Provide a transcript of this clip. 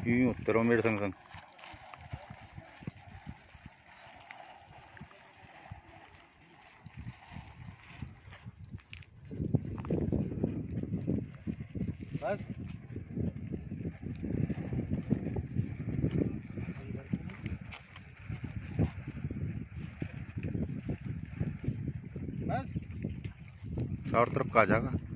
यूं उतरो मेरे संग संग। बस बस चारों तरफ का जाएगा।